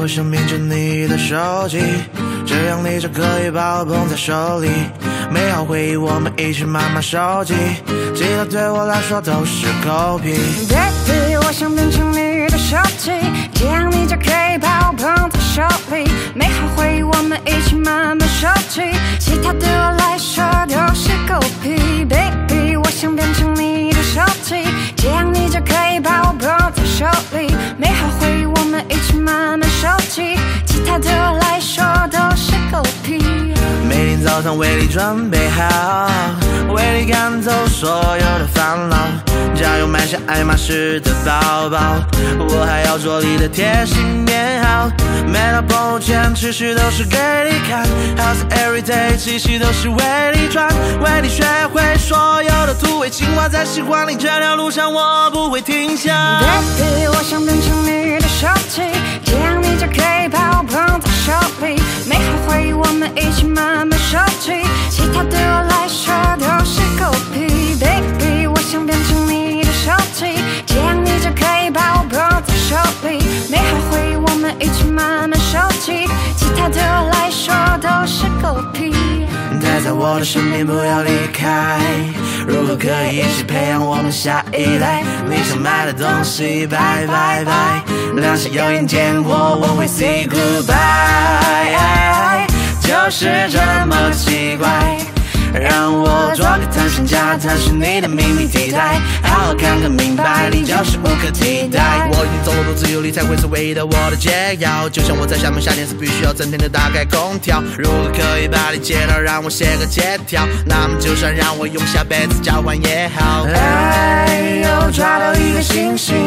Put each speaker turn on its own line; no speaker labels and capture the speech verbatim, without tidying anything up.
想变成你的手机，这样你就可以把我捧在手里。美好回忆我们一起慢慢收集，其他对我来说都是狗屁。
Baby， 我想变成你的手机，这样你就可以把我捧在手里。美好回忆我们一起慢慢收集，其他对我来说都是狗屁。Baby， 我想变成你的手机，这样你就可以把我捧在手里。美好回忆我们一起慢慢收集，其他对我来说都是狗屁。
每天早上为你准备好，为你赶走所有的烦恼，加油买下爱马仕的包包，我还要做你的贴心棉袄，每条朋友圈持续都是给你看 ，How's everyday 气息都是为你转，为你学会所有的土味情话，在喜欢你这条路上我不会停下。
Baby， 我想变成你的手机，这样你就可以把我捧在手里。美好回忆我们一起慢慢收集，其他对我来说都是狗屁。Baby， 我想变成你的手机，这样你就可以把我捧在手里。美好回忆我们一起慢慢收集，其他对我来说都是狗屁。
待在我的身边，不要离开。如何可以一起培养我们下一代？你想买的东西，拜拜拜。两心有眼见过，我会 say goodbye， 就是这么奇怪。让我做个探险家，探寻你的秘密地带，好好看个明白，你就是无可替代。我已经走入自由，你才会是唯一的我的解药。就像我在厦门夏天时必须要整天的打开空调，如果可以把你接到，让我写个借条，那么就算让我用下辈子交换也好。哎，又抓到一个星星，